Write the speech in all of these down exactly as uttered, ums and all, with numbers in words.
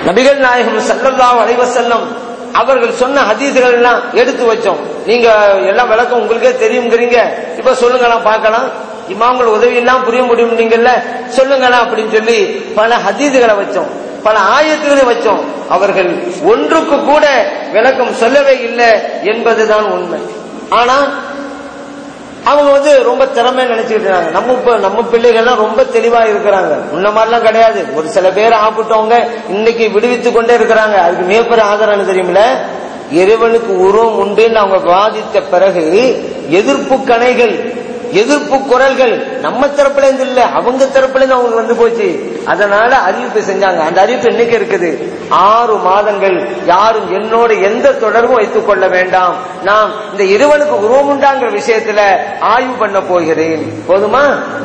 நபிகள் நாயகம் ஸல்லல்லாஹு அலைஹி வஸல்லம் அவர்கள் சொன்ன ஹதீஸ்கள் எல்லாம் எடுத்து வச்சோம். நீங்க எல்லாம் விளக்கம் உங்களுக்கே தெரியுங்கிறீங்க, இப்ப சொல்லுங்கலாம் பார்க்கலாம். இமாம்கள் உதவி எல்லாம் புரிய முடியும் நீங்கல்ல, சொல்லுங்களா அப்படின்னு சொல்லி பல ஹதீஸ்களை வச்சோம், பல ஆயத்துகளை வச்சோம். அவர்கள் ஒன்றுக்கு கூட விளக்கம் சொல்லவே இல்லை என்பதுதான் உண்மை. ஆனா அவங்க வந்து ரொம்ப திறமை நினைச்சுக்கிட்டு இருக்காங்க. நம்ம நம்ம பிள்ளைகள்லாம் ரொம்ப தெளிவா இருக்கிறாங்க, முன்ன மாதிரிலாம் கிடையாது. ஒரு சில பேர் ஆப்பிட்டவங்க இன்னைக்கு விடுவித்து கொண்டே இருக்கிறாங்க. அதுக்கு மிகப்பெரிய ஆதாரம் தெரியுமில்ல, இறைவனுக்கு உருவம் உண்டுன்னு அவங்க வாதித்த பிறகு எதிர்ப்பு கணைகள், எதிர்ப்பு குரல்கள் நம்ம தரப்புல இருந்து இல்ல, அவங்க தரப்புல இருந்து அவங்களுக்கு வந்து போச்சு. அதனால அறிவிப்பு செஞ்சாங்க. அந்த அறிவிப்பு இன்னைக்கு இருக்குது. ஆறு மாதங்கள் யாரும் என்னோட எந்த தொடர்பும் வைத்துக் கொள்ள வேண்டாம், நான் இந்த இறைவனுக்கு உருவம் உண்டாங்கிற விஷயத்துல ஆய்வு பண்ண போகிறேன். போதுமா?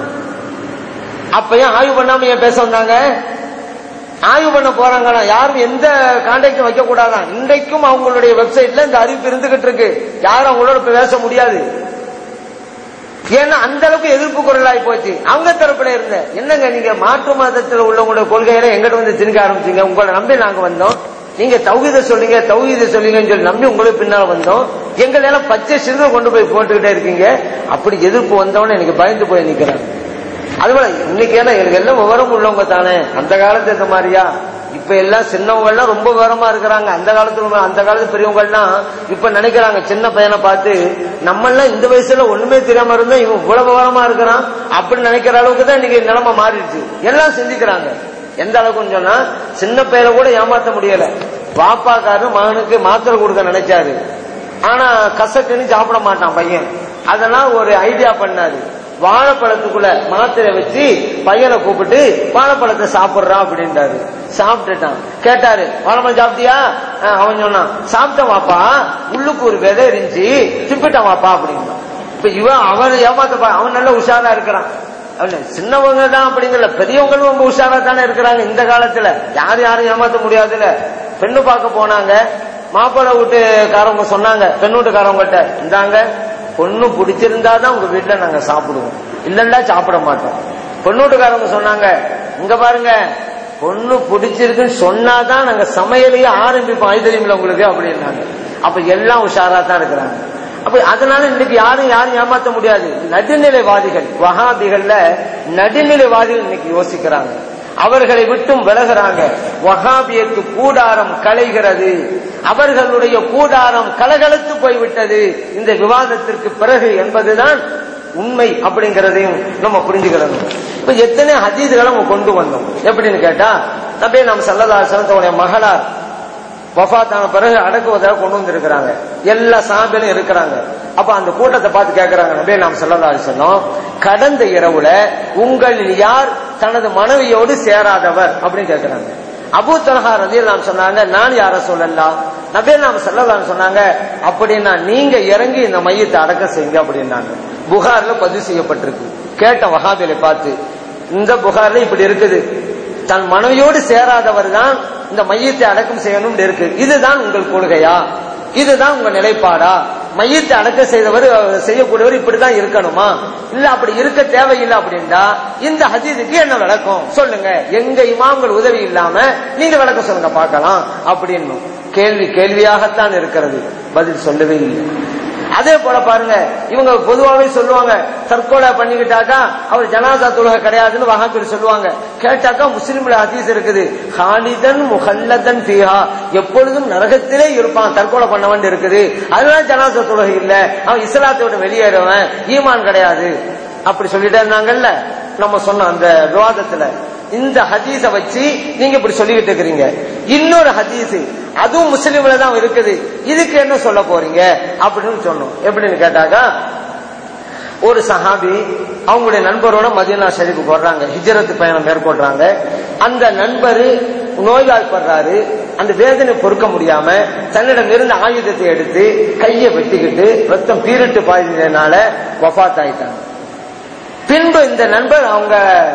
அப்பயும் ஆய்வு பண்ணாம ஏன் பேச வந்தாங்க? ஆய்வு பண்ண போறாங்கன்னா யாரும் எந்த கான்டாக்டும் வைக்க கூடாதான். இன்றைக்கும் அவங்களுடைய வெப்சைட்ல இந்த அறிவிப்பு இருந்துகிட்டு இருக்கு. யாரும் அவங்களோட பேச முடியாது. ஏன்னா அந்த அளவுக்கு எதிர்ப்பு குரலாகி போச்சு அவங்க தரப்புல இருந்த. என்னங்க நீங்க மாற்று மதத்தில் உள்ளவங்களோட கொள்கையில எங்கிட்ட வந்து திணிக்க ஆரம்பிச்சீங்க, உங்களை நம்பி நாங்க வந்தோம், நீங்க தௌஹீத சொல்லுங்க தௌஹீத சொல்லுங்கன்னு சொல்லி நம்பி உங்களுக்கு பின்னால வந்தோம், எங்களை எல்லாம் பச்சை சிறுக கொண்டு போய் போட்டுக்கிட்டே இருக்கீங்க. அப்படி எதிர்ப்பு வந்தவன எனக்கு பயந்து போய் நிக்கிறாங்க. அதுபோல இன்னைக்கு ஏன்னா எனக்கு எல்லாம் விவரம் உள்ளவங்க தானே, அந்த காலத்து இந்த மாதிரியா? இப்ப எல்லாம் சின்னவங்க எல்லாம் ரொம்ப விவரமா இருக்கிறாங்க. அந்த காலத்துல அந்த காலத்து பெரியவங்க எல்லாம் இப்ப நினைக்கிறாங்க, சின்ன பையனை பார்த்து நம்ம எல்லாம் இந்த வயசுல ஒண்ணுமே தெரியாம இருந்தா இவன் இவ்வளவு விவரமா இருக்கிறான் அப்படின்னு நினைக்கிற அளவுக்கு தான் இன்னைக்கு நிலைமை மாறிடுச்சு. எல்லாம் சிந்திக்கிறாங்க. எந்த அளவுக்குன்னு சொன்னா சின்ன பையனை கூட ஏமாத்த முடியல. பாப்பாக்காரு மகனுக்கு மாத்திரை கொடுக்க நினைச்சாரு, ஆனா கசக்குன்னு சாப்பிட மாட்டான் பையன். அதெல்லாம் ஒரு ஐடியா பண்ணாரு, வாழைப்பழத்துக்குள்ள மாத்திரை வச்சு பையனை கூப்பிட்டு வாழைப்பழத்தை சாப்பிடுறான் அப்படின்றாரு. சாப்பிட்டுட்டான். கேட்டாரு, வாழைப்பழம் சாப்பிட்டியா? அவன் சொன்னான், சாப்பிட்டான் வாப்பா, உள்ளுக்கு ஒரு விதை இருந்துச்சு திப்பிட்டான் வாப்பா அப்படின்னா. இப்ப இவன் அவன் ஏமாத்த, அவன் நல்ல உஷாரா இருக்கிறான். சின்னவங்க தான் அப்படிங்கல, பெரியவங்களும் ரொம்ப உஷாரா தானே இருக்கிறாங்க. இந்த காலத்துல யாரும் யாரும் ஏமாத்த முடியாதுல. பெண்ணு பார்க்க போனாங்க, மாப்பிள்ளை வீட்டுக்காரவங்க சொன்னாங்க பெண் வீட்டுக்காரவங்ககிட்ட, இந்தாங்க பொண்ணு பிடிச்சிருந்தாதான் உங்க வீட்டுல நாங்க சாப்பிடுவோம், இல்லன்னா சாப்பிட மாட்டோம். பொண்ணூட்டுக்காரங்க சொன்னாங்க, இங்க பாருங்க பொண்ணு பிடிச்சிருக்குன்னு சொன்னாதான் நாங்க சமையலையே ஆரம்பிப்போம், அது தெரியுமில்ல உங்களுக்கு அப்படின்னாங்க. அப்ப எல்லாம் உஷாரா தான் இருக்கிறாங்க. அப்ப அதனால இன்னைக்கு யாரும் யாரும் ஏமாத்த முடியாது. நடுநிலைவாதிகள், வஹாபிகள்ல நடுநிலைவாதிகள் இன்னைக்கு யோசிக்கிறாங்க, அவர்களை விட்டும் விலகிறாங்க. வஹாபியத்து கூடாரம் கலைகிறது, அவர்களுடைய கூடாரம் கலகலத்து போய்விட்டது இந்த விவாதத்திற்கு பிறகு என்பதுதான் உண்மை அப்படிங்கிறதையும் நம்ம புரிஞ்சுக்கிறோம். இப்ப எத்தனை ஹதீஸ்களை நம்ம கொண்டு வந்தோம் எப்படின்னு கேட்டா, நபி நாம் ஸல்லல்லாஹு அலைஹி வஸல்லம் தன்னுடைய மகளார் வஃபாத்தான பிறகு அடக்குவதாக கொண்டு வந்திருக்கிறாங்க. எல்லா சஹாபிகளும் இருக்கிறாங்க. அப்ப அந்த கூட்டத்தை பார்த்து கேட்கிறாங்க, நபி நாம் ஸல்லல்லாஹு அலைஹி வஸல்லம் கடந்த இரவுல உங்களில் யார் தனது மனைவியோடு சேராதவர் அப்படின்னு கேட்கிறாங்க. அபூ தல்ஹா ரலியல்லாஹு அன்ஹு சொன்னாங்க, நான் யார சொல்லலாம். நபி நாம் ஸல்லல்லாஹு அலைஹி வஸல்லம் சொன்னாங்க, அப்படின்னா நீங்க இறங்கி இந்த மையத்தை அடக்கம் செய்யுங்க அப்படின்னாங்க. புகார்ல பதிவு செய்யப்பட்டிருக்கு. கேட்ட வஹாபிகளை பார்த்து, இந்த புகார்ல இப்படி இருக்குது, தன் மனைவியோடு சேராதவர் தான் இந்த மையத்தை அடக்கம் செய்யணும் இருக்கு, இதுதான் உங்கள் கொள்கையா, இதுதான் உங்க நிலைப்பாடா? மையத்தை அடக்க செய்தவர் செய்யக்கூடியவர் இப்படிதான் இருக்கணுமா? இல்ல அப்படி இருக்க தேவையில்லை அப்படின்னா இந்த ஹதீஸுக்கு என்ன விளக்கம் சொல்லுங்க, எங்க இமாம்கள் உதவி இல்லாம நீங்க விளக்கம் சொல்லுங்க பார்க்கலாம் அப்படின்னு. கேள்வி கேள்வியாகத்தான் இருக்கிறது, பதில் சொல்லவே இல்லை. அதே போல பாருங்க, இவங்க பொதுவாகவே சொல்லுவாங்க, தற்கொலை பண்ணிக்கிட்டாக்கா அவர் ஜனாசா தொழுகை கிடையாதுன்னு வஹாபிகள் சொல்லுவாங்க. கேட்டாக்கா முஸ்லிம்ல ஹதீஸ் இருக்குது, ஹாலிதன் முஹல்லதன் ஃபீஹா, எப்பொழுதும் நரகத்திலே இருப்பான் தற்கொலை பண்ணவன் இருக்குது, அதனால ஜனாசா தொழுகை இல்ல, அவன் இஸ்லாத்தை விட்டு வெளியேறவன், ஈமான் கிடையாது அப்படி சொல்லிட்டே இருந்தாங்கல்ல நம்ம சொன்ன அந்த விவாதத்துல. இந்த ஹதீஸ வச்சு நீங்க இப்படி சொல்லிக்கிட்டு இருக்கிறீங்க. இன்னொரு ஹதீஸ் அதுவும் முஸ்லிம்ல தான் இருக்குது, இதுக்கு என்ன சொல்ல போறீங்க அப்படின்னு சொன்னோம். எப்படின்னு கேட்டாக்கா, ஒரு சஹாபி அவங்களுடைய நண்பரோட மதீனா ஷரீஃபுக்கு போடுறாங்க, ஹிஜ்ரத் பயணம் மேற்கொள்றாங்க. அந்த நண்பர் நோய்வாய்ப்படுறாரு. அந்த வேதனை பொறுக்க முடியாம தன்னிடம் இருந்த ஆயுதத்தை எடுத்து கையை வெட்டிக்கிட்டு ரத்தம் பீரிட்டு பாய்ந்ததுனால வஃபாத் ஆயிட்டாங்க. பின்பு இந்த நண்பர் அவங்க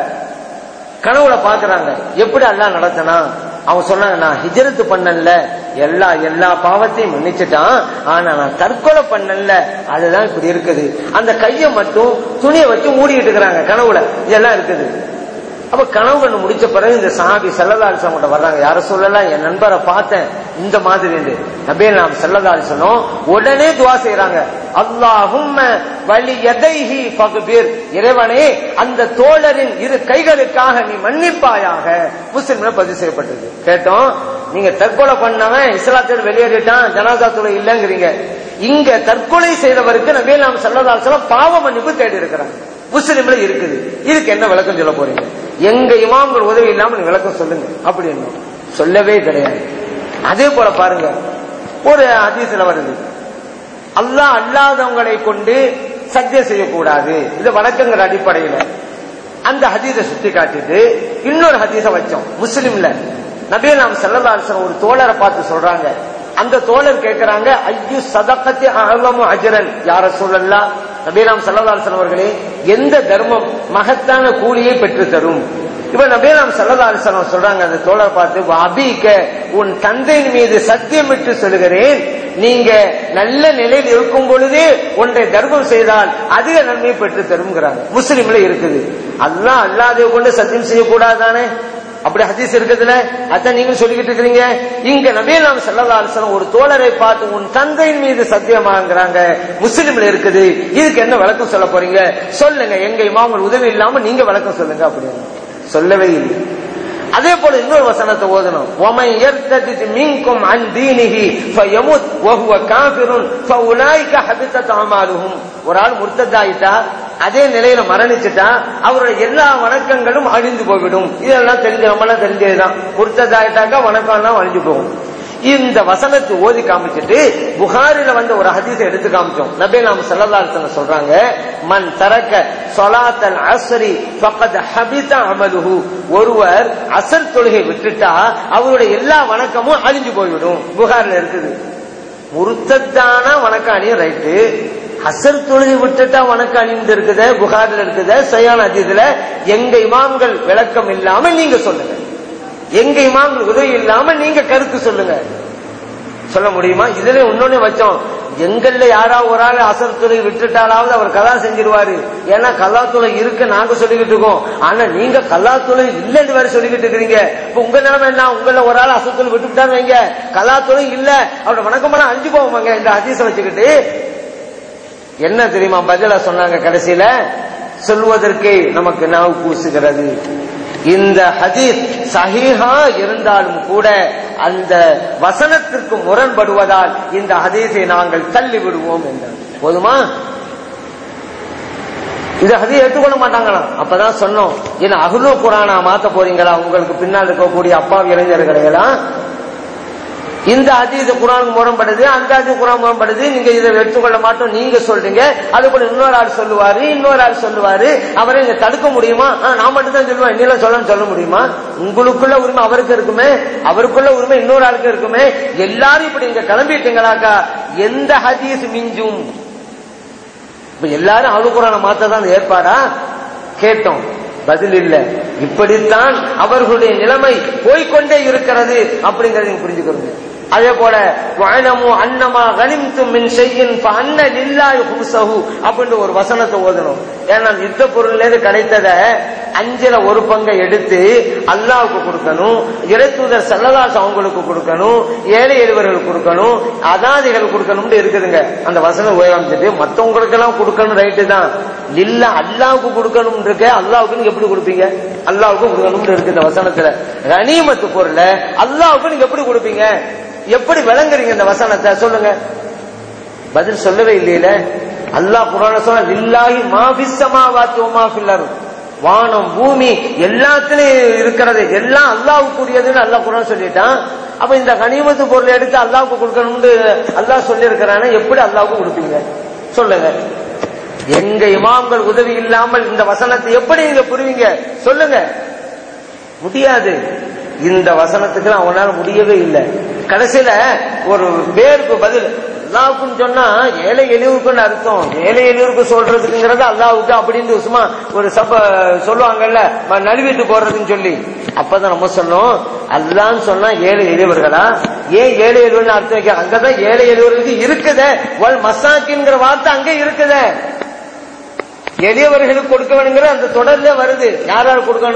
கனவுல பாக்குறாங்க, எப்படி அல்லாஹ் நடத்தினா. அவங்க சொன்னாங்க, நான் ஹிஜ்ரத் பண்ணல, எல்லா எல்லா பாவத்தையும் மன்னிச்சுட்டான், ஆனா நான் தற்கொலை பண்ணல, அதுதான் இப்படி இருக்குது. அந்த கையை மட்டும் துணியை வச்சு மூடிக்கிட்டு இருக்கிறாங்க கனவுல, இதெல்லாம் இருக்குது. அப்ப கனவு கண்டு முடிச்ச பிறகு இந்த சஹாபி ஸல்லல்லாஹு அலைஹி வஸல்லம் வர்றாங்க. யார சொல்லலாம், என் நண்பரை பார்த்தேன் இந்த மாதிரி நபிகள் நாயகம் ஸல்லல்லாஹு அலைஹி வஸல்லம் உடனே துஆ செய்றாங்க. அல்லாஹும்ம வலி யதைஹி ஃபக்பிர், இறைவனே அந்த தோழரின் இரு கைகளுக்காக நீ மன்னிப்பாயாக. முஸ்லிம்ல பதிவு செய்யப்பட்டது. கேட்டோம், நீங்க தற்கொலை பண்ணவன் இஸ்லாத்தில் வெளியேறிட்டான், ஜனாசா தொலை இல்லங்கிறீங்க. இங்க தற்கொலை செய்தவருக்கு நபிகள் நாயகம் ஸல்லல்லாஹு அலைஹி வஸல்லம் பாவ மன்னிப்பு தேடி இருக்கிறாங்க. முஸ்லிம்ல இருக்குது. இதுக்கு என்ன விளக்கம் சொல்ல போறீங்க? எங்க இமாம்கள் உதவி இல்லாம நீங்க விளக்கம் சொல்லுங்க. அப்படி என்ன சொல்லவே கிடையாது. அதே போல பாருங்க, ஒரு ஹதீஸ்ல வருது, அல்லாஹ் அல்லாதவங்களை கொண்டு சஜ்ஜை செய்யக்கூடாது. இது வழக்கங்கிற அடிப்படையில அந்த ஹதீஸை சுட்டி காட்டிட்டு இன்னொரு ஹதீஸை வச்சோம். முஸ்லிம்ல நபிகள் நாயகம் ஸல்லல்லாஹு அலைஹி வஸல்லம் ஒரு தோழரை பார்த்து சொல்றாங்க. அந்த தோழர் கேட்கிறாங்க, ஐயு சதகத்தி அஅலமு அஜ்ரன் யா ரசூலல்லாஹ், நபிகள் நாயகம் ஸல்லல்லாஹு அலைஹி வஸல்லம் அவர்களே, எந்த தர்மம் மகத்தான கூலியை பெற்று தரும்? இப்ப நபிகள் நாயகம் ஸல்லல்லாஹு அலைஹி வஸல்லம் சொல்றாங்க அந்த தோழர் பார்த்து, அபிக உன் தந்தையின் மீது சத்தியமிட்டு சொல்லுகிறேன், நீங்க நல்ல நிலையில் இருக்கும் பொழுதே ஒன்றை தர்மம் செய்தால் அதிக நன்மையை பெற்று தரும்ங்கிறாங்க. முஸ்லிம்ல இருக்குது. அல்லாஹ் அல்லாஹ்வை கொண்டு சத்தியம் செய்யக்கூடாதானே? அப்படி ஹதீஸ் இருக்குதுல, அதான் நீங்க சொல்லிக்கிட்டு இருக்கிறீங்க. இங்க நபிகள் நாயகம் ஸல்லல்லாஹு அலைஹி வஸல்லம் ஒரு தோழரை பார்த்து உன் தந்தையின் மீது சத்தியமாங்கறாங்க. முஸ்லிம்ல இருக்குது. இதுக்கு என்ன விளக்கம் சொல்ல போறீங்க? சொல்லுங்க. எங்க இமாம்கள் உதவி இல்லாம நீங்க விளக்கம் சொல்லுங்க. அப்படின்னு சொல்லவே இல்லை. அதே போல இன்னொரு வசனத்தை ஓதணும். وَمَنْ يَرْتَدِدْ مِنْكُمْ عَنْ دِينِهِ فَيَمُتْ وَهُوَ كَافِرٌ فَأُولَئِكَ حَبِطَتْ أَعْمَالُهُم. ஒரு ஆள் முர்த்ததாயிட்டா, அதே நிலையில மரணிச்சுட்டா அவருடைய எல்லா வணக்கங்களும் அழிந்து போய்விடும். இதெல்லாம் தெரிஞ்ச நம்மளாம் தெரிஞ்சதுதான். முர்த்ததாயிட்டாக்கா வணக்கம் எல்லாம் அழிஞ்சு போகும். இந்த வசனத்தை ஓதி காமிச்சிட்டு புகாரில வந்த ஒரு ஹதீஸை எடுத்து காமிச்சோம். நபிகள் நாயகம் ஸல்லல்லாஹு அலைஹி வஸல்லம் சொல்றாங்க, மன் தரக்க ஸலாத்தல் அஸ்ரி ஃபகத் ஹபித அமலுஹு. ஒருவர் அஸ்ர் தொழுகை விட்டுட்டா அவருடைய எல்லா வணக்கமும் அழிஞ்சு போய்விடும். புகாரில இருக்குது. முர்த்தத்தான வணக்கம் அழியும், ரைட்டு. அஸ்ர் தொழுகை விட்டுட்டா வணக்கம் அழிந்து இருக்குது, புகாரில இருக்குது. சஹீஹ் ஹதீஸ்ல எங்க இமாம்கள் விளக்கம் இல்லாம நீங்க சொல்லுங்க. எங்க இமாம்கள் உதவி இல்லாம நீங்க கருத்து சொல்லுங்க. சொல்ல முடியுமா? இதுல இன்னொன்னு வச்சோம். எங்கள்ல யாராவது ஒரு ஆள் அசர் தொலை விட்டுட்டாலாவது அவர் கலா செஞ்சிருவாரு. ஏன்னா கல்லா தொலை இருக்கு நாங்க சொல்லிக்கிட்டு இருக்கோம். ஆனா நீங்க கல்லா தொலை இல்லன்னு வேற சொல்லிக்கிட்டு இருக்கிறீங்க. இப்ப உங்க நிலைமை என்ன? உங்கள ஒரு ஆள் அசர் தொலை விட்டுட்டான்னு வைங்க, கல்லா தொலை இல்ல, அவரோட வணக்கமெல்லாம் அழிஞ்சு போவாங்க. இந்த ஹதீஸை வச்சுக்கிட்டு என்ன தெரியுமா பதிலா சொன்னாங்க? கடைசியில சொல்வதற்கு நமக்கு நாவு கூசுகிறது. இந்த ஹதீஸ் சஹீஹா இருந்தாலும் கூட அந்த வசனத்திற்கு முரண்படுவதால் இந்த ஹதீஸை நாங்கள் தள்ளி விடுவோம் என்றார். போதுமா? இந்த ஹதீஸ் ஏற்றுக்கொள்ள மாட்டாங்களா? அப்பதான் சொன்னோம், ஏன்னா அஹ்லு குர்ஆனா மாத்த போறீங்களா? உங்களுக்கு பின்னால் இருக்கக்கூடிய அப்பாவி இளைஞர்களை எல்லாம் இந்த ஹதீஸ் குர்ஆனுக்கு முரண்படுது, அந்த ஹதீஸ் குர்ஆன் முரண்படுது, நீங்க இதை எடுத்துக்கொள்ள மாட்டோம் நீங்க சொல்றீங்க. அது போல இன்னொரு ஆள் சொல்லுவாரு, இன்னொரு ஆள் சொல்லுவாரு. அவரை இங்க தடுக்க முடியுமா? நான் மட்டும் தான் சொல்லுவேன், இன்னும் சொல்ல சொல்ல முடியுமா? உங்களுக்குள்ள உரிமை அவருக்கு இருக்குமே, அவருக்குள்ள உரிமை இன்னொரு ஆளுக்கு இருக்குமே. எல்லாரும் இப்படி இங்க கிளம்பிட்டீங்களாக்கா எந்த ஹதீஸ் மிஞ்சும்? இப்ப எல்லாரும் அஹ்லு குர்ஆனை மாத்ததான் ஏற்பாடா? கேட்டோம், பதில் இல்ல. இப்படித்தான் அவர்களுடைய நிலைமை போய்கொண்டே இருக்கிறது அப்படிங்கறத புரிஞ்சுக்கிறோம். அதே போல வஅலமு அன்னமா கனிம்தும் மின் ஷைஇன் ஃபஅன்ன லில்லாஹி கும்ஸஹு அப்படின்ற ஒரு வசனத்தை ஓதணும். ஏன்னா யுத்த பொருள்ல கிடைத்தத அஞ்சுல ஒரு பங்கை எடுத்து அல்லாஹ்வுக்கு கொடுக்கணும், இறைத்தூதர் ஸல்லல்லாஹு அலைஹி வஸல்லம் அவங்களுக்கு கொடுக்கணும், ஏழை எளியவர்களுக்கு கொடுக்கணும், அனாதைகளுக்கு கொடுக்கணும்னு இருக்குதுங்க. அந்த வசனம் உபயோகிச்சுட்டு மத்தவங்களுக்கு எல்லாம் கொடுக்கணும், ரைட்டு தான். இல்ல அல்லாஹ்வுக்கு கொடுக்கணும் இருக்கு. அல்லாஹ்வுக்கு எப்படி கொடுப்பீங்க? அல்லாஹ்வுக்கு கொடுக்கணும்னு இருக்கு இந்த வசனத்துல. கனிமத்து பொருள அல்லாஹ்வுக்கு நீங்க எப்படி கொடுப்பீங்க? எப்படி விளங்குறீங்க இந்த வசனத்தை? சொல்லுங்க. பதில் சொல்லவே இல்லையில. அல்லாஹ் குர்ஆன்ல சொன்னா லில்லாஹி மா ஃபிஸ் ஸமாவாத்தி வ மா ஃபில் அர்த். வானம் பூமி எல்லாத்துலயும் இருக்கிறது எல்லாம் அல்லாஹ்வுக்குரியதுன்னு அல்லாஹ் குர்ஆன் சொல்லிட்டான். அப்ப இந்த கனிமத்து பொருளை எடுத்து அல்லாஹ்வுக்கு கொடுக்கணும்னு அல்லாஹ் சொல்லி இருக்கிறானே, எப்படி அல்லாஹ்வுக்கு கொடுப்பீங்க? சொல்லுங்க. எங்க இமாம்கள் உதவி இல்லாமல் இந்த வசனத்தை எப்படி நீங்க புரிவீங்க? சொல்லுங்க. முடியாது. இந்த வசனத்துக்கு அவனால முடியவே இல்லை. கடைசியில ஒரு பேருக்கு பதில் அல்லாஹ்வுக்குன்னு சொன்னா ஏழை எளியவருக்குன்னு அர்த்தம். ஏழை எளியவருக்கு சொல்றதுக்குங்கிறது அல்லாஹ்வுக்கு அப்படின்னு சும்மா ஒரு சப சொல்லுவாங்கல்ல, நழுவிட்டு போறதுன்னு சொல்லி. அப்பதான் நம்ம சொன்னோம், அல்லான்னு சொன்னா ஏழை எளியவர்களா? ஏன் ஏழை எளியவர்கள் அர்த்தம் வைக்க? அங்கதான் ஏழை எளியவர்களுக்கு இருக்குதே. வல் மசாக்கின்ங்கிற வார்த்தை அங்கே இருக்குதே. எளியவர்களுக்கு கொடுக்க வேணுங்கிற அந்த தொடர்ல வருது. யாராரு கொடுக்கணும்?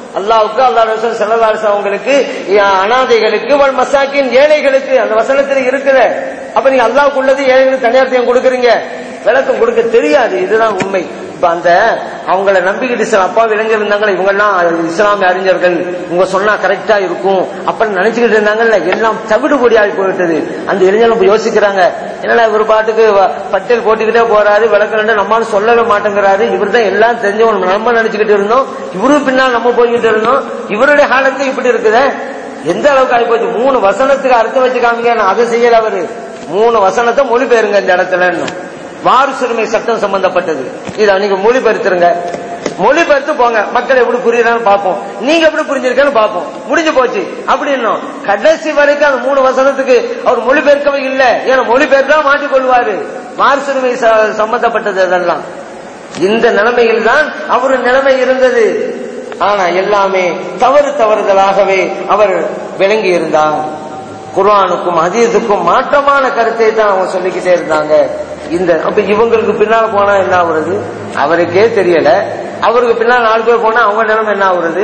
அல்லாஹ்வுக்கு, அல்லாஹ் ரசூல் ஸல்லல்லாஹு அலைஹி வஸல்லம் அவங்களுக்கு, அனாதைகளுக்கு, வல் மசாக்கின் ஏழைகளுக்கு அந்த வசனத்துல இருக்குது. அப்ப நீங்க அல்லாஹ்வுக்கு உள்ளது ஏழைகளுக்கு தனியார்த்தையும் கொடுக்குறீங்க, விளக்கம் கொடுக்க தெரியாது. இதுதான் உண்மை. இப்ப அந்த அவங்கள நம்பிக்கிட்டு சில அப்பா இளைஞர் இருந்தாங்களே, இவங்க எல்லாம் இஸ்லாமிய அறிஞர்கள், உங்க சொன்னா கரெக்டா இருக்கும் அப்படின்னு நினைச்சுக்கிட்டு இருந்தாங்கல்ல, எல்லாம் தவிடுபொடியாகி போயிட்டது. அந்த இளைஞர்கள் யோசிக்கிறாங்க, என்னடா இவர் பாட்டுக்கு பட்டியல் போட்டுக்கிட்டே போறாரு, விளக்கம் நம்மளால சொல்லவே மாட்டேங்கிறாரு, இவர் தான் எல்லாம் தெரிஞ்சவங்க நம்ம நினைச்சுக்கிட்டு இருந்தோம், இவரு பின்னால் நம்ம போய்கிட்டு இருந்தோம், இவருடைய காலத்து இப்படி இருக்குது. எந்த அளவுக்கு ஆகி போச்சு. மூணு வசனத்துக்கு அர்த்தம் வச்சு காமிங்க, அதை செய்யல அவரு. மூணு வசனத்தை மொழிபெயருங்க இந்த இடத்துல. வாரிசுரிமை சட்டம் சம்பந்தப்பட்டது, இதை நீங்க மொழிபெயர்த்துருங்க, மொழிபெயர்த்து போங்க, மக்கள் எப்படி புரியுறான்னு பார்ப்போம், நீங்க எப்படி புரிஞ்சிருக்கேன்னு பார்ப்போம். முடிஞ்சு போச்சு அப்படின்னு கடைசி வரைக்கும் அந்த மூணு வசனத்துக்கு அவர் மொழிபெயர்க்கவே இல்லை. ஏன்னா மொழிபெயர்த்தா மாட்டிக்கொள்வாரு, வாரிசுரிமை சம்பந்தப்பட்டது அதெல்லாம். இந்த நிலைமையில் தான் அவரு நிலைமை இருந்தது. ஆனா எல்லாமே தவறு தவறுதலாகவே அவர் விளங்கி இருந்தார். குர்ஆனுக்கும் ஹதீஸுக்கும் மாற்றமான கருத்தை தான் அவங்க சொல்லிக்கிட்டே இருந்தாங்க. இந்த அப்ப இவங்களுக்கு பின்னால் போனா என்ன ஆகுறது அவருக்கே தெரியல. அவருக்கு பின்னால் நாலு பேர் போனா அவங்க நிலைமை என்ன ஆகுறது?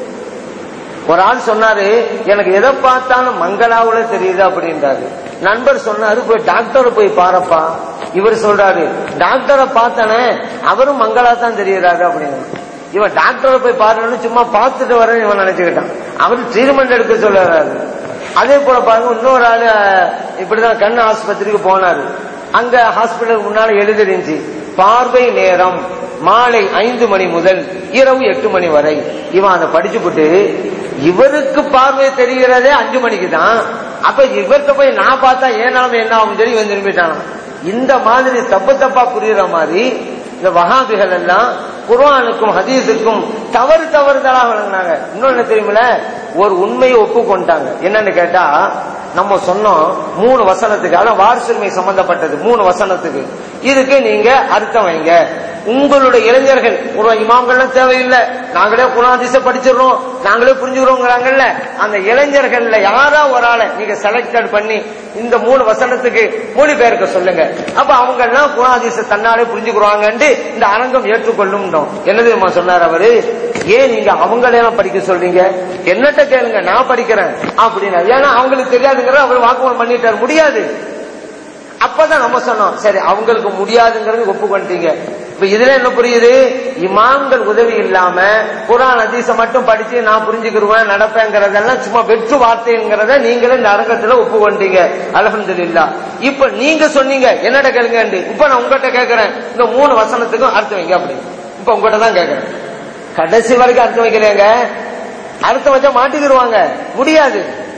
ஒரு ஆள் சொன்னாரு, எனக்கு எதை பார்த்தாலும் மங்களாவுல தெரியுது அப்படின்றாரு. நண்பர் சொன்னாரு, போய் டாக்டரை போய் பாருப்பா. இவர் சொல்றாரு, டாக்டரை பார்த்தானே அவரும் மங்களா தான் தெரியுறாரு அப்படின்னு. இவன் டாக்டரை போய் பாருன்னு சும்மா பார்த்துட்டு வரேன்னு இவன் நினைச்சுக்கிட்டான். அவரு ட்ரீட்மெண்ட் எடுக்க சொல்றாரு. அதே போல பாருங்க, இன்னொரு ஆளு இப்படிதான் கண் ஆஸ்பத்திரிக்கு போனாரு. அங்க ஹாஸ்பிட்டலுக்கு முன்னால எழுதிருந்துச்சு, பார்வை நேரம் மாலை ஐந்து மணி முதல் இரவு எட்டு மணி வரை. இவன் அதை படிச்சுட்டு, இவருக்கு பார்வை தெரிகிறதே அஞ்சு மணிக்கு தான், அப்ப இவர்கிட்ட போய் நான் பார்த்தா ஏன் நிலைமை என்ன ஆகும் சொல்லி இவன் திரும்பிட்டான். இந்த மாதிரி தப்பு தப்பா புரியுற மாதிரி இந்த வஹாபிகள் எல்லாம் குர்ஆனுக்கும் ஹதீஸுக்கும் தவறு தவறுதலாக வழங்கினாங்க. இன்னொன்னு தெரியுமில, ஒரு உண்மையை ஒப்புக்கொண்டாங்க. என்னன்னு கேட்டா, நம்ம சொன்னோம் மூணு வசனத்துக்கு, அதான் வாரிசுரிமை சம்பந்தப்பட்டது, மூணு வசனத்துக்கு இதுக்கு நீங்க அர்த்தம் வைங்க. உங்களுடைய இளைஞர்கள் ஒரு இமாம்கள்லாம் தேவையில்லை, நாங்களே குர்ஆன் ஹதீஸை படிச்சிடறோம், நாங்களே புரிஞ்சுக்கிறோங்கிறாங்கல்ல, அந்த இளைஞர்கள்ல யாரா ஒரு ஆளை நீங்க செலக்டட் பண்ணி இந்த மூணு வசனத்துக்கு மொழிபெயர்க்க சொல்லுங்க. அப்ப அவங்க எல்லாம் குர்ஆன் ஹதீஸை தன்னாலே புரிஞ்சுக்கிறாங்கன்னு இந்த அரங்கம் ஏற்றுக்கொள்ளும். என்னது சொன்னார் அவரு, ஏன் நீங்க அவங்களெல்லாம் படிக்க சொல்றீங்க, என்னட்ட கேளுங்க நான் படிக்கிறேன் அப்படின்னா. ஏன்னா அவங்களுக்கு தெரியாதுங்கிறத அவர் வாக்குமூலம் பண்ணிட்டார், முடியாது. அப்பதான் நம்ம சொன்னோம், சரி அவங்களுக்கு முடியாதுங்கிறது ஒப்புக்கொண்டீங்க. இப்ப இதுல என்ன புரியுது, இமாம்கள் உதவி இல்லாம குர்ஆன் ஹதீஸை மட்டும் படிச்சு நான் புரிஞ்சுக்கிருவேன் நடப்பேங்கிறதெல்லாம் சும்மா வெற்று வார்த்தைங்கிறத நீங்களே இந்த அரங்கத்துல ஒப்புக்கொண்டீங்க. அல்ஹம்துலில்லாஹ். இப்ப நீங்க சொன்னீங்க என்னட்ட கேளுங்க, இப்ப நான் உங்ககிட்ட கேட்கிறேன், இந்த மூணு வசனத்துக்கும் அர்த்தம் வைங்க அப்படி. இப்ப உங்ககிட்ட தான் கேட்கிறேன், கடைசி வரைக்கும் அர்த்தம் வைக்கலைங்க, அர்த்தம் வச்சா மாட்டிக்கிடுவாங்க, முடியாது.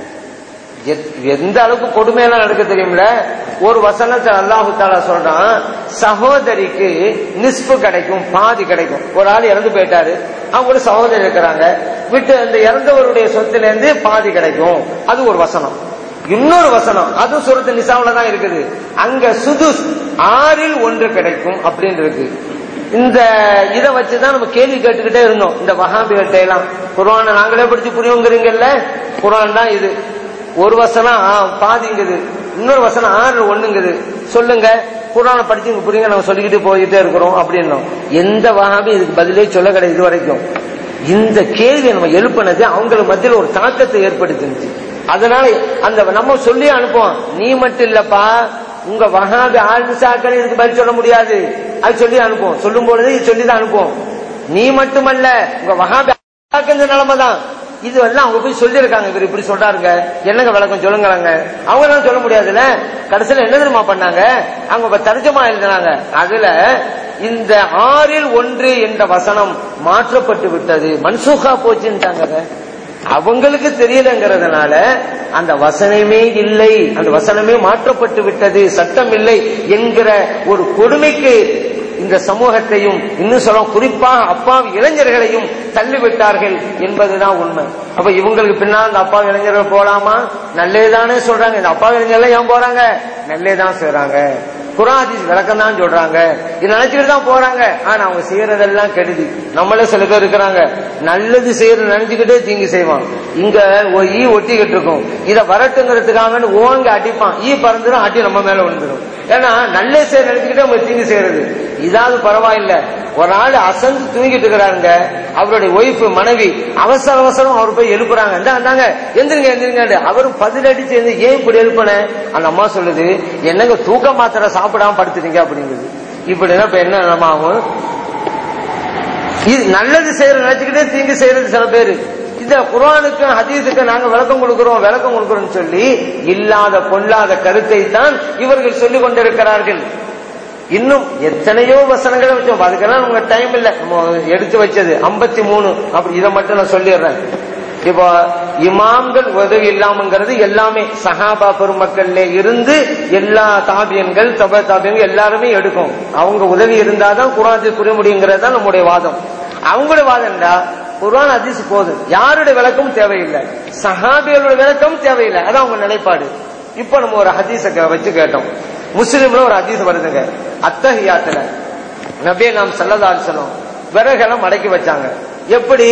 எந்த அளவுக்கு கொடுமையெல்லாம் நடக்க தெரியுமில. ஒரு வசனத்தை அல்லாஹு தஆலா சொல்றான், சகோதரிக்கு நிஸ்பு கிடைக்கும், பாதி கிடைக்கும். ஒரு ஆள் இறந்து போயிட்டாரு, அவங்க ஒரு சகோதரி இருக்கிறாங்க, விட்டு அந்த இறந்தவருடைய சொத்துல இருந்து பாதி கிடைக்கும், அது ஒரு வசனம். இன்னொரு வசனம் அது சூரத்து நிசாவுல தான் இருக்குது, அங்க சுதுஸ் ஆறில் ஒன்று கிடைக்கும் அப்படின்னு இருக்கு. இந்த இதை வச்சுதான் நம்ம கேள்வி கேட்டுக்கிட்டே இருந்தோம். இந்த வஹாபிகள்ட்ட எல்லாம் குர்ஆனை நாங்களே படிச்சு புரியுங்கிறீங்கல்ல, குர்ஆன் தான் இது, ஒரு வசனம் பாதிங்குது, இன்னொரு வசனம் ஆறு ஒண்ணுங்குது, சொல்லுங்க குர்ஆனை படிச்சு புரியுங்க, நம்ம சொல்லிக்கிட்டு போயிட்டே இருக்கிறோம் அப்படின்னோம். எந்த வஹாபி இதுக்கு பதிலே சொல்ல கிடையாது இது வரைக்கும். இந்த கேள்வியை நம்ம எழுப்பினது அவங்களுக்கு மத்தியில் ஒரு தாக்கத்தை ஏற்படுத்திருச்சு. அதனால அந்த நம்ம சொல்லி அனுப்புவோம், நீ மட்டும் இல்லப்பா உங்க வஹாபி ஆல்சாக்கள் இதுக்கு பதில் சொல்ல முடியாது, அது சொல்லி அனுப்புவோம். சொல்லும் பொழுது சொல்லிதான் அனுப்புவோம். நீ மட்டுமல்ல உங்க வஹாபி இந்த நிலைமை தான். இது எல்லாம் அவங்க போய் சொல்லி இருக்காங்க, இவர் இப்படி சொல்றாருங்க, என்னங்க விளக்கம் சொல்லுங்க. அவங்க எல்லாம் சொல்ல முடியாதுல்ல. கடைசியில என்ன தெரியுமா பண்ணாங்க, அவங்க தர்ஜமா எழுதினாங்க. அதுல இந்த ஆறில் ஒன்று என்ற வசனம் மாற்றப்பட்டு விட்டது, மன்சூகா போச்சுட்டாங்க. அவங்களுக்கு தெரியலங்கிறதுனால அந்த வசனமே இல்லை, அந்த வசனமே மாற்றப்பட்டு விட்டது, சட்டம் இல்லை என்கிற ஒரு கொடுமைக்கு இந்த சமூகத்தையும் இன்னும் சொல்ல குறிப்பாக அப்பாவி இளைஞர்களையும் தள்ளிவிட்டார்கள் என்பதுதான் உண்மை. அப்ப இவங்களுக்கு பின்னால் இந்த அப்பாவி இளைஞர்கள் போலாமா? நல்லேதானே சொல்றாங்க. இந்த அப்பாவி இளைஞர்கள் ஏன் போறாங்க? நல்லேதான் செய்யறாங்க, குர்ஆன் ஹதீஸ் விளக்கம் தான் சொல்றாங்க, இது நினைச்சுட்டு தான் போறாங்க. ஆனா அவங்க செய்யறதெல்லாம் கெடுதி. நம்மளே சில பேர் இருக்கிறாங்க, நல்லது செய்யறது நினைச்சுக்கிட்டே தீங்கு செய்வான். இங்க ஈ ஒட்டிக்கிட்டு இருக்கும், இதை வரட்டுங்கிறதுக்காக ஓங்க அடிப்பான், ஈ பறந்துடும், அடி நம்ம மேல விழுந்துடும். ஏன்னா நல்ல செய்ய நினைச்சுக்கிட்டே அவங்க தீங்கு செய்யறது. இதாவது பரவாயில்ல. ஒரு நாள் அசந்து தூங்கிட்டு இருக்கிறாருங்க, அவருடைய ஒய்ஃப் மனைவி அவசர அவசரம் அவர் போய் எழுப்புறாங்க, இந்தாங்க எந்திரிங்க எந்திரிங்க. அவரும் பதிலடிச்சு ஏன் இப்படி எழுப்பின? அந்த அம்மா சொல்லுது, என்னங்க தூக்க மாத்திரை சாப்பிடாம படுத்துட்டீங்க அப்படிங்குது. இப்படின்னா இப்ப என்ன நிலைமை ஆகும்? இது நல்லது செய்யற நினைச்சுக்கிட்டே தீங்கு செய்யறது சில பேரு. இந்த குர்ஆனுக்கு ஹதீஸுக்கு நாங்க விளக்கம் கொடுக்கிறோம் விளக்கம் கொடுக்கிறோம் சொல்லி இல்லாத பொல்லாத கருத்தை தான் இவர்கள் சொல்லிக் கொண்டிருக்கிறார்கள். இன்னும் எத்தனையோ வசனங்களை வச்சோம், அதுக்கெல்லாம் உங்க டைம் இல்ல. நம்ம எடுத்து வச்சது ஐம்பத்தி மூணு அப்படி. இதை மட்டும் நான் சொல்லிடுறேன். இப்போ இமாம்கள் உதவி இல்லாமங்கிறது எல்லாமே சஹாபா பெருமக்கள்ல இருந்து எல்லா தாபியன்கள் தப தாபியன்கள் எல்லாருமே எடுக்கும். அவங்க உதவி இருந்தாதான் குர்ஆனை புரிய முடியுங்கிறது தான் நம்முடைய வாதம். அவங்களுடைய வாதம் என்றா குர்ஆன் ஹதீஸ் போதும், யாருடைய விளக்கமும் தேவையில்லை, சஹாபிகளுடைய விளக்கமும் தேவையில்லை. அதான் அவங்க நிலைப்பாடு. இப்ப நம்ம ஒரு ஹதீஸ வச்சு கேட்டோம். முஸ்லிம்ல ஒரு ஹதீஸ் வருதுங்க, அத்தஹியாத்துல நபி நாம் ஸல்லல்லாஹு அலைஹி வஸல்லம் விறகெல்லாம் மடக்கி வச்சாங்க. எப்படி?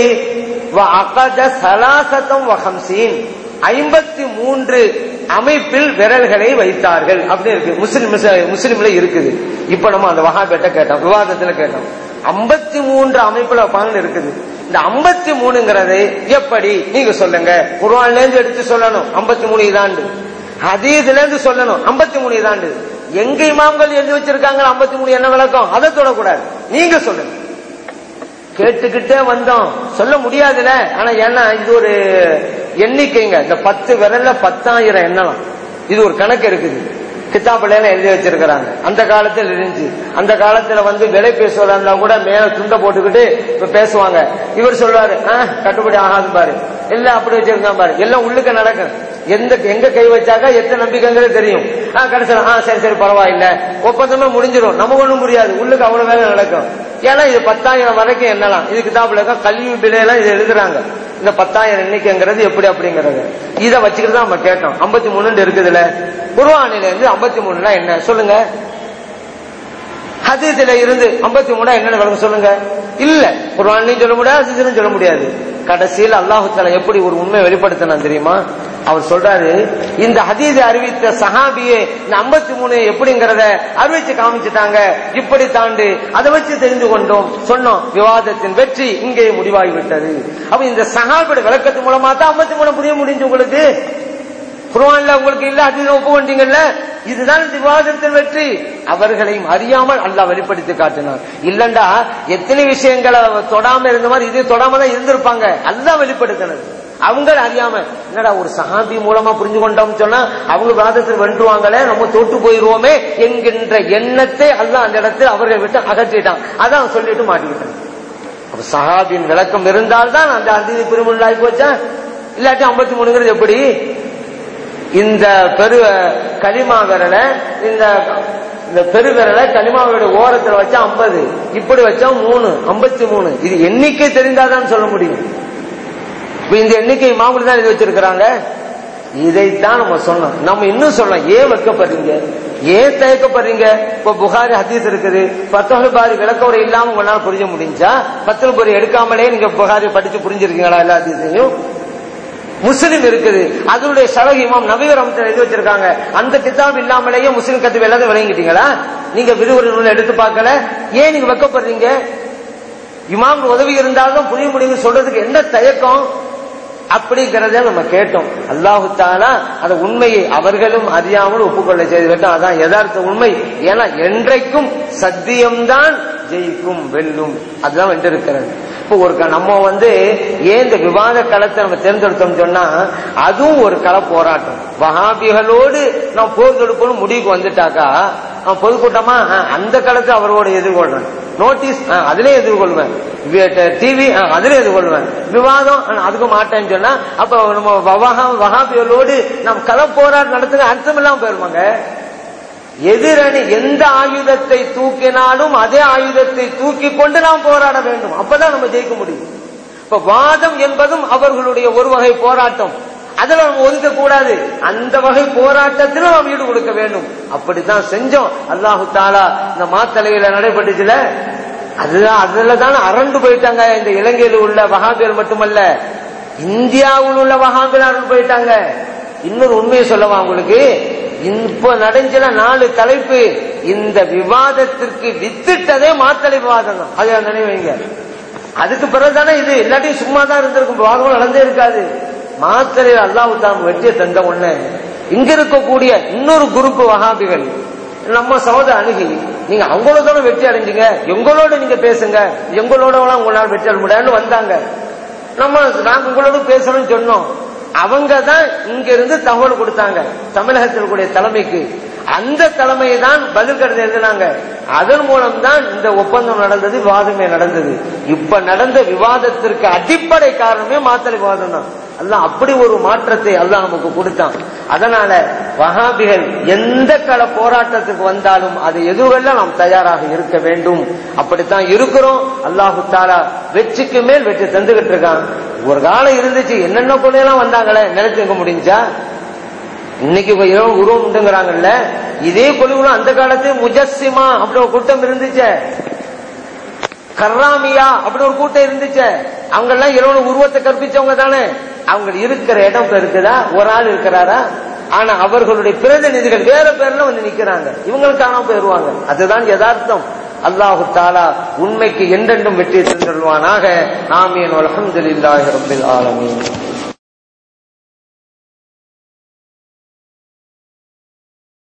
ஐம்பத்தி மூன்று அமைப்பில் விரல்களை வைத்தார்கள் அப்படி இருக்கு. முஸ்லிம் முஸ்லிம்ல இருக்குது. இப்ப நம்ம அந்த வஹாபிட்ட கேட்டோம், விவாதத்துல கேட்டோம், ஐம்பத்தி மூன்று அமைப்புல வைப்பாங்கன்னு இருக்குது. இந்த ஐம்பத்தி மூணுங்கிறது எப்படி நீங்க சொல்லுங்க. குர்ஆன்ல இருந்து எடுத்து சொல்லணும் ஐம்பத்தி மூணு இதாண்டு, ஹதீஸ்ல இருந்து சொல்லணும் ஐம்பத்தி மூணு இதாண்டு. எங்க இமாம்கள் எழுதி வச்சிருக்காங்க ஐம்பத்தி மூணு என்ன விளக்கம்? அதை தொடக்கூடாது, நீங்க சொல்லுங்க. கேட்டுக்கிட்டே வந்தோம், சொல்ல முடியாதுல. ஆனா ஏன்னா இது ஒரு எண்ணிக்கைங்க, இந்த பத்து விரல்ல பத்தாயிரம் எண்ணலாம். இது ஒரு கணக்கு இருக்குது, கிதாபுல எழுதி வச்சிருக்கிறாங்க. அந்த காலத்தில் இருந்துச்சு. அந்த காலத்துல வந்து விலை பேசுவதா கூட மேல துண்ட போட்டுக்கிட்டு இப்ப பேசுவாங்க. இவர் சொல்லுவாரு, ஆஹ் கட்டுப்படி ஆகாது பாரு, எல்லாம் அப்படி வச்சிருக்கான் பாரு, எல்லாம் உள்ளுக்க நடக்கும். எந்த எங்க கை வச்சாக்கா எத்தனை நம்பிக்கைங்கிறது தெரியும். ஆஹ் கடைசியில் ஆஹ் சரி சரி பரவாயில்ல, ஒப்பந்தமே முடிஞ்சிடும், நமக்கு ஒண்ணும் புரியாது, உள்ளுக்கு அவ்வளவு வேலை நடக்கும். ஏன்னா இது பத்தாயிரம் வரைக்கும் எண்ணலாம். இது கிதாபுல கல்வி பிள்ளையெல்லாம் இது எழுதுறாங்க. இந்த பத்தாயிரம் எண்ணிக்கைங்கிறது எப்படி அப்படிங்கறது இதை வச்சுக்கிட்டு தான் நம்ம கேட்டோம். ஐம்பத்தி மூணு இருக்குதுல, குர்ஆனில இருந்து ஐம்பத்தி மூணுனா என்ன சொல்லுங்க, ஹதீஸ்ல இருந்து ஐம்பத்தி மூணா என்ன விளக்கம் சொல்லுங்க. இல்ல குர்ஆன்லயும் சொல்ல முடியாது, ஹதீஸ்லயும் சொல்ல முடியாது. கடைசியில் அல்லாஹ் தஆலா எப்படி ஒரு உண்மை வெளிப்படுத்தினா தெரியுமா? அவர் சொல்றாரு, இந்த ஹதீஸை அறிவித்த சஹாபியே இந்த ஐம்பத்தி மூணு எப்படிங்கிறத அறிவிச்சு காமிச்சுட்டாங்க. இப்படி தாண்டு அதை வச்சு தெரிந்து கொண்டோம் சொன்னோம். விவாதத்தின் வெற்றி இங்கே முடிவாகிவிட்டது. அப்ப இந்த சஹாபியோட விளக்கத்து மூலமா தான் ஐம்பத்தி மூணு புரிய முடிஞ்சு உங்களுக்கு. குர்ஆன்ல உங்களுக்கு இல்ல, ஹதீஸ்ல ஒப்புக்கொண்டீங்கல்ல, இதுதான் விவாதத்தின் வெற்றி. அவர்களையும் அறியாமல் அல்லாஹ் வெளிப்படுத்தி காட்டினார். இல்லண்டா எத்தனை விஷயங்களை தொடாம இருந்த மாதிரி இது தொடாம தான் இருந்திருப்பாங்க. அல்லாஹ் வெளிப்படுத்தினது அவங்க அறியாம. என்னடா ஒரு சஹாபி மூலமா புரிஞ்சு கொண்டோம் சொன்னா அவங்க வாதத்தில் வென்றுவாங்களே, நம்ம தோட்டு போயிருவோமே என்கின்ற எண்ணத்தை அல்லாஹ் அந்த இடத்தில் அவர்களை விட்டு அகற்றிட்டான். அதான் சொல்லிட்டு மாட்டிக்கிட்டான். அப்ப சஹாபியின் விளக்கம் இருந்தால்தான் அந்த அதிதி பெருமுள்ளாகி போச்சா, இல்லாட்டி ஐம்பத்தி மூணுங்கிறது எப்படி? இந்த பெரு கலிமா விரல இந்த இந்த பெரு விரல கலிமாவோட ஓரத்தில் வச்சா ஐம்பது, இப்படி வச்சா மூணு, ஐம்பத்தி மூணு. இது எண்ணிக்கை தெரிந்தாதான் சொல்ல முடியும். இப்ப இந்த எண்ணிக்கை மாமூல் தான் இது வச்சிருக்கிறாங்க. இதைத்தான் நம்ம சொன்னோம். நம்ம இன்னும் சொல்லலாம், ஏன் வைக்கப்படுறீங்க, ஏன் தயக்கப்படுறீங்க? இப்ப புகாரி ஹதீஸ் இருக்குது, பத்துல் பாரி விளக்க உரை இல்லாம உங்களால புரிஞ்ச முடிஞ்சா? பத்துல் பாரி எடுக்காமலே நீங்க புகாரி படிச்சு புரிஞ்சிருக்கீங்களா? எல்லா ஹதீஸையும் முஸ்லிம் இருக்குது, அதனுடைய சலக இமாம் நபி ரஹ்மத்துல்லாஹி எழுதி வச்சிருக்காங்க. அந்த கிதாப் இல்லாமலேயே முஸ்லிம் கத்துவ எல்லாத்தையும் விளங்கிட்டீங்களா? நீங்க விரிவுரை நூலை எடுத்து பார்க்கல, ஏன் நீங்க வைக்கப்படுறீங்க? இமாம் உதவி இருந்தாலும் புரிய முடியும் சொல்றதுக்கு என்ன தயக்கம் அப்படிங்கிறத நம்ம கேட்டோம். அல்லாஹு தஆலா அந்த உண்மையை அவர்களும் அறியாமல் ஒப்புக்கொள்ள செய்து விட்டோம். அதான் யதார்த்த உண்மை. ஏன்னா என்றைக்கும் சத்தியம்தான் ஜெயிக்கும், வெல்லும். அதுதான் வென்றிருக்கிறது. இப்போ ஒரு நம்ம வந்து ஏன் இந்த விவாத களத்தை நம்ம தேர்ந்தெடுத்தோம் சொன்னா, அதுவும் ஒரு கள போராட்டம். வஹாபிகளோடு நாம் போர் தொடுப்போம் முடிவுக்கு வந்துட்டாக்கா பொதுக்கூட்டமா அந்த களத்தை அவரோட எதிர்கொள்றேன், நோட்டீஸ் அதுலயே எதிர்கொள்வேன், டிவி அதுலயே எதிர்கொள்வேன், விவாதம் அதுக்கு மாட்டேன்னு சொன்னா அப்ப நம்ம வஹாபிகளோடு நாம் கள போராட்டம் நடத்துங்க அர்த்தம் இல்லாம போயிருவாங்க. எதிரணி எந்த ஆயுதத்தை தூக்கினாலும் அதே ஆயுதத்தை தூக்கி கொண்டு நாம் போராட வேண்டும். அப்பதான் நம்ம ஜெயிக்க முடியும். இப்ப வாதம் என்பதும் அவர்களுடைய ஒரு வகை போராட்டம், அதுல நம்ம ஒதுக்க கூடாது. அந்த வகை போராட்டத்திலும் நாம் ஈடு கொடுக்க வேண்டும். அப்படித்தான் செஞ்சோம். அல்லாஹு தஆலா இந்த மாத்தலையில நடைபெற்றுச்சுல, அதுதான் அதுலதான் அரண்டு போயிட்டாங்க. இந்த இலங்கையில் உள்ள வஹாபியர் மட்டுமல்ல, இந்தியாவில் உள்ள வஹாபியர் அரண்டு போயிட்டாங்க. இன்னொரு உண்மையை சொல்லவா உங்களுக்கு? இப்ப நடஞ்சில நாலு தலைப்பு. இந்த விவாதத்திற்கு வித்திட்டதே மாத்தலை விவாதம் தான். அதை நினைவீங்க. அதுக்கு பிறகுதானே இது, இல்லாட்டி சும்மா தான் இருந்திருக்கும், விவாதம் நடந்தே இருக்காது. மாத்தலையில் அல்லாஹ் தாம் வெற்றியை தந்த உடனே இங்க இருக்கக்கூடிய இன்னொரு குரூப் வஹாபிகள் நம்ம சகோதர அணுகி, நீங்க அவங்களோட தானே வெற்றி அடைஞ்சிங்க, எங்களோட நீங்க பேசுங்க, எங்களோட உங்களால் வெற்றி அடைய முடியாதுன்னு வந்தாங்க. நம்ம நாங்க உங்களோட பேசணும்னு சொன்னோம். அவங்க தான் இங்க இருந்து தகவல் கொடுத்தாங்க தமிழகத்தில் கூடிய தலைமைக்கு. அந்த தலைமையை தான் பதில் கடிதம் எழுதினாங்க. அதன் மூலம் தான் இந்த ஒப்பந்தம் நடந்தது, விவாதமே நடந்தது. இப்ப நடந்த விவாதத்திற்கு அடிப்படை காரணமே மாத்தலை விவாதம் தான். அல்லாஹ் அப்படி ஒரு மாற்றத்தை அல்லாஹ் நமக்கு கொடுத்தான். அதனால வஹாபிகள் எந்த கள போராட்டத்துக்கு வந்தாலும் அதை எதிர்கொள்ள நாம் தயாராக இருக்க வேண்டும். அப்படித்தான் இருக்கிறோம். அல்லாஹு தஆலா வெற்றிக்கு மேல் வெற்றி தந்துகிட்டு இருக்கான். ஒரு காலம் இருந்துச்சு, என்னென்ன கொள்ளையெல்லாம் வந்தாங்களே, நினைச்சுக்க முடிஞ்சா? இன்னைக்கு இரவு உருவம் உண்டுங்கிறாங்கல்ல, இதே கொள்கைகளும் அந்த காலத்து முஜஸ்ஸிமா அப்படி ஒரு கூட்டம் இருந்துச்சு, கர்ராமியா அப்படி ஒரு கூட்டம் இருந்துச்சு. அவங்க எல்லாம் இரவு உருவத்தை கற்பிச்சவங்க தானே. அவங்க இருக்கிற இடம் இருக்குதா, ஒரு ஆள் இருக்கிறாரா? ஆனா அவர்களுடைய பிரதிநிதிகள் வேற பேர்ல வந்து நிக்கிறாங்க. இவங்களுக்கு காணாம போயிருவாங்க. அதுதான் யதார்த்தம். அல்லாஹு தஆலா உண்மைக்கு என்றென்றும் வெற்றி தந்துள்வானாக. ஆமீன். வல்ஹம்துலில்லாஹி ரப்பில் ஆலமீன்.